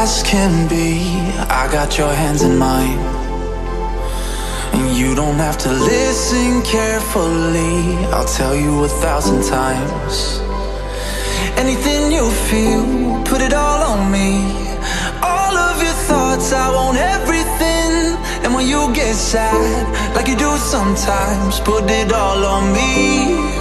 as can be. I got your hands in mine, and you don't have to listen carefully. I'll tell you 1,000 times. Anything you feel, put it all on me. All of your thoughts, I want everything. And when you get sad, like you do sometimes, put it all on me.